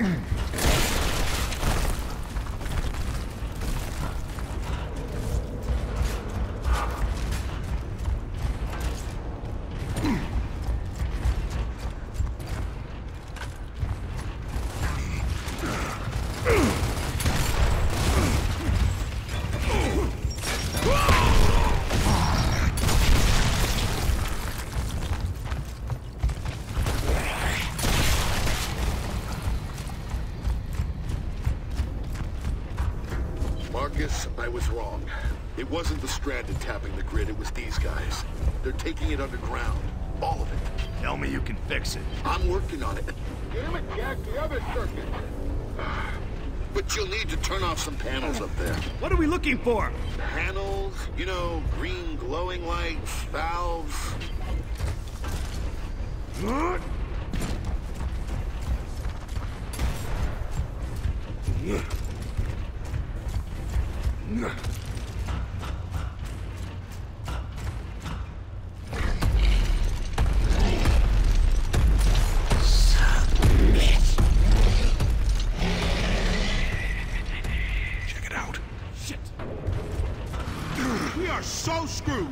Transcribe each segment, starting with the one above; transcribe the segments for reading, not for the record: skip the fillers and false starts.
Marcus, I was wrong. It wasn't the Stranded tapping the grid, it was these guys. They're taking it underground. All of it. Tell me you can fix it. I'm working on it. Damn it, Jack, the other circuit. But you'll need to turn off some panels up there. What are we looking for? Panels, you know, green glowing lights, valves. Check it out. Shit. We are so screwed.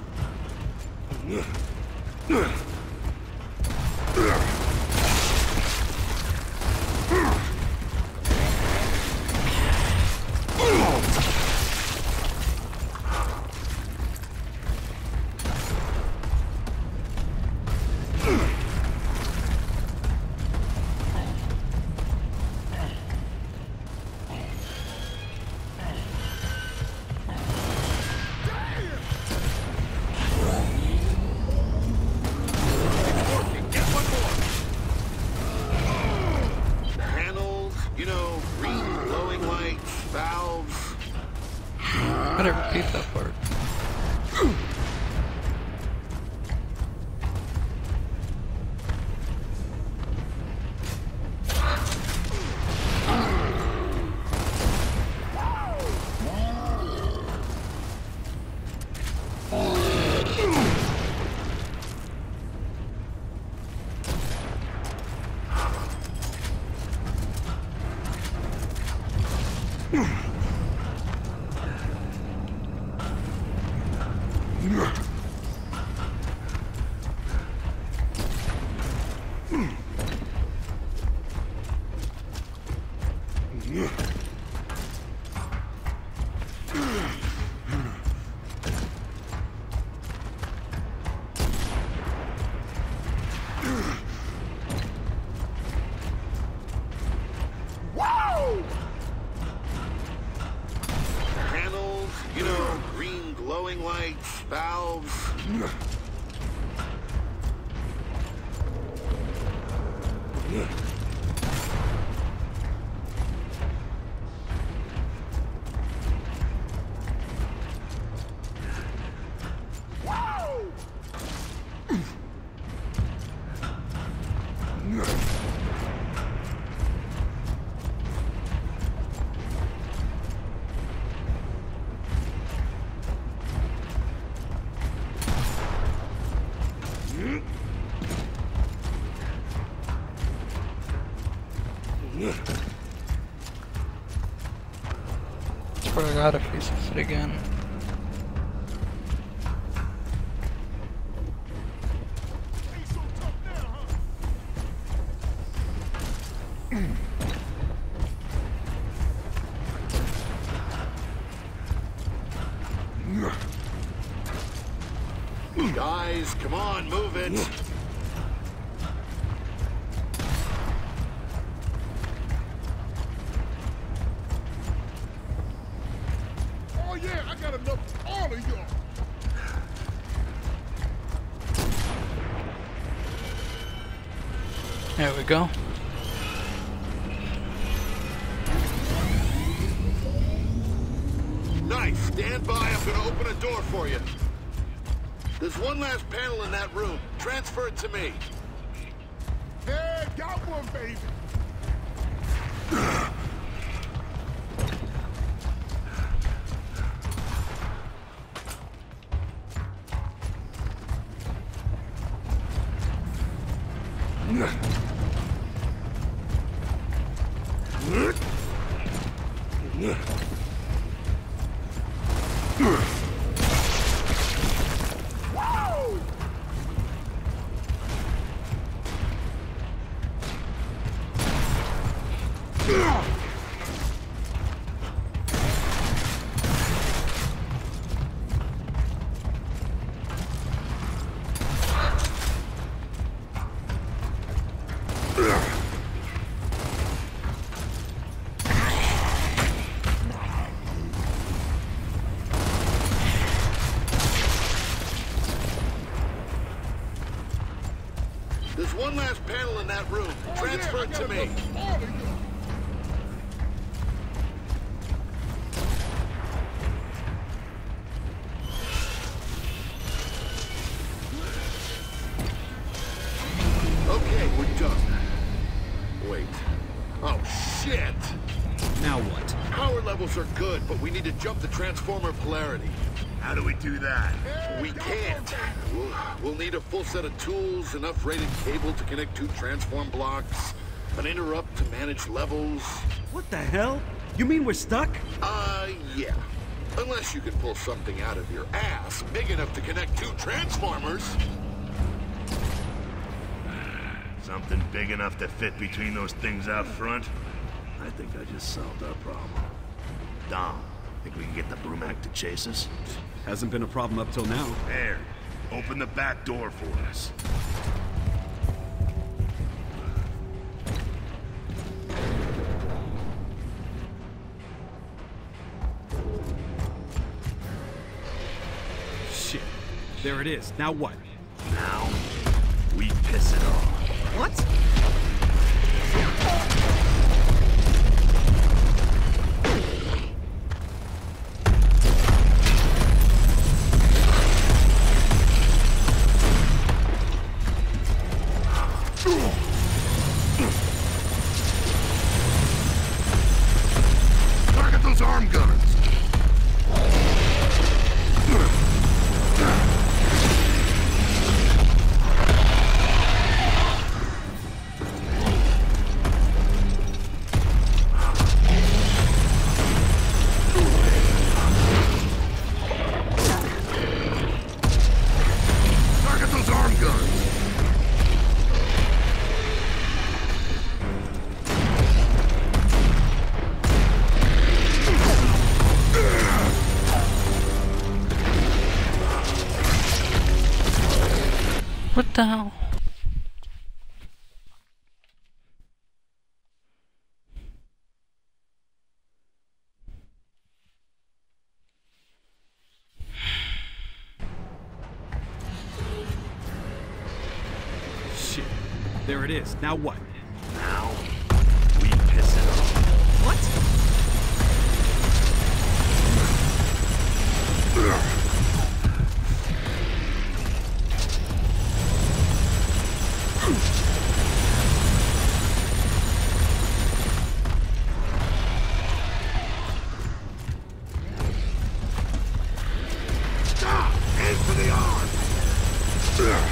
Better repeat that part. Panels, you know, green glowing lights, valves. Swear to God if he says it again. Guys, come on, move it. Oh yeah, I got enough for all of y'all. There we go. Nice, stand by, I'm gonna open a door for you. There's one last panel in that room. Transfer it to me. Yeah, got one, baby. There's one last panel in that room. Transfer it to me. Okay, we're done. Wait. Oh, shit! Now what? Power levels are good, but we need to jump the transformer polarity. How do we do that? We can't. We'll need a full set of tools, enough rated cable to connect 2 transform blocks, an interrupt to manage levels. What the hell? You mean we're stuck? Yeah. Unless you can pull something out of your ass big enough to connect 2 transformers. Something big enough to fit between those things out front? I think I just solved our problem. Dom, think we can get the Brumac to chase us? Hasn't been a problem up till now. There. Open the back door for us. Shit. There it is. Now what? Now, we piss it off. What? Target those arm gunners. Target those arm guns. What the hell? Shit. There it is. Now what? Now, we piss it off. What? Aim for the arm.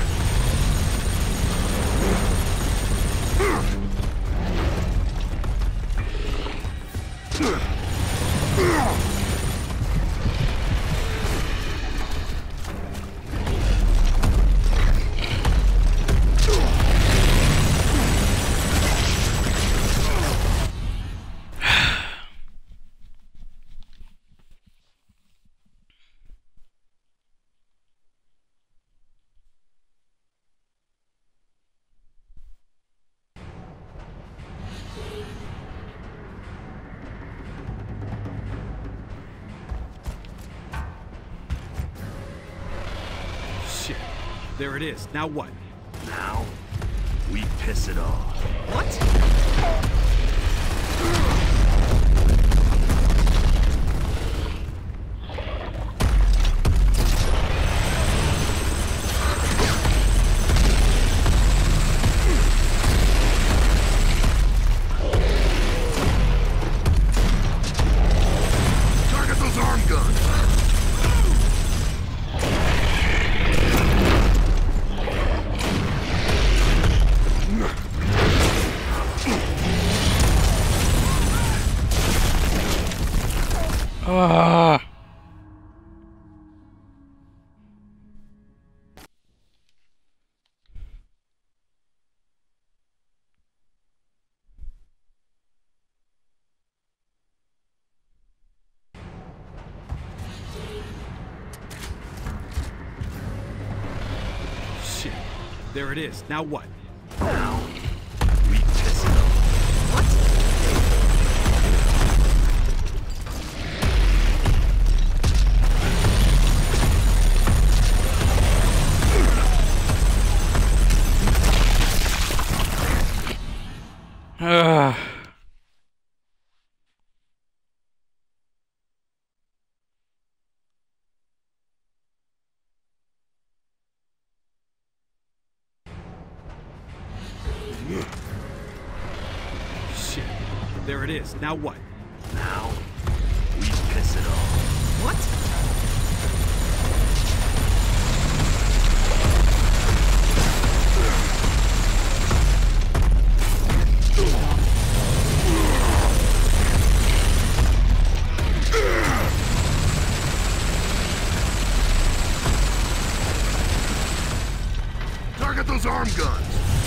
Shit. There it is. Now what? Now, we piss it off. What? Target those arm guns. There it is. Now what? Now, we piss it off. Shit. There it is. Now what? Now, we piss it off. What? Target those arm guns!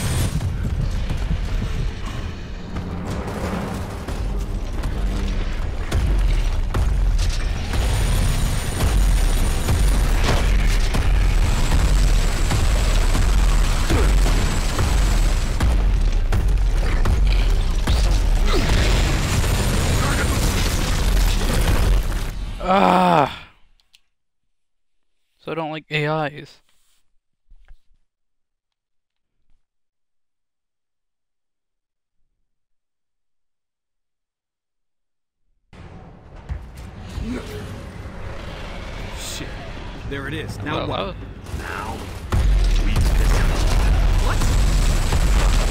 So I don't like AIs. Shit. There it is. Now Well, what? Now, we piss it off. What?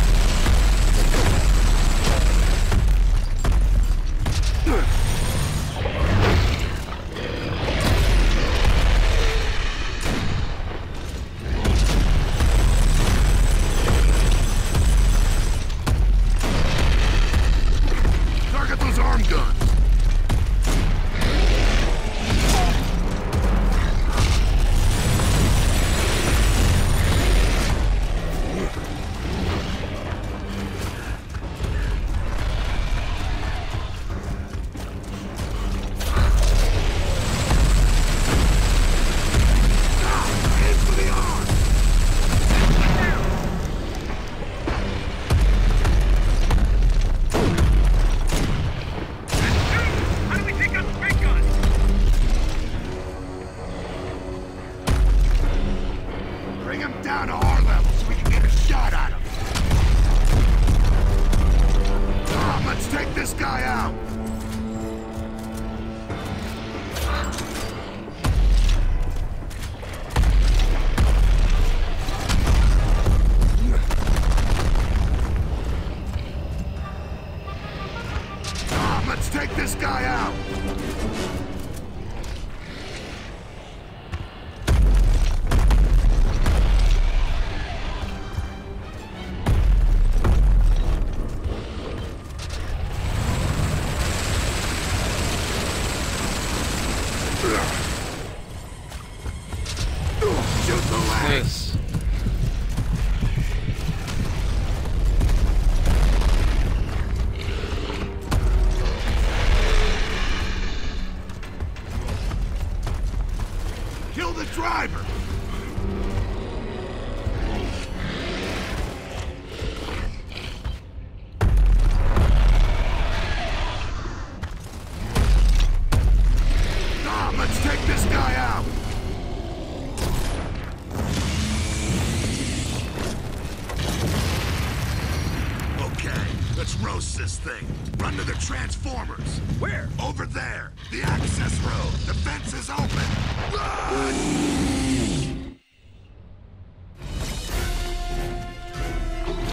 Target those arm guns! Aim for the arm! How do we take out the big guns? Bring him down to our level so we can get a shot at him. Tom, let's take this guy out. Tom, let's take this guy out. Shoot the leg. this. Kill the driver. Tom, let's take this guy out. Okay, let's roast this thing. Run to the transformers. Where? Over there. The access road. The fence is open. Run!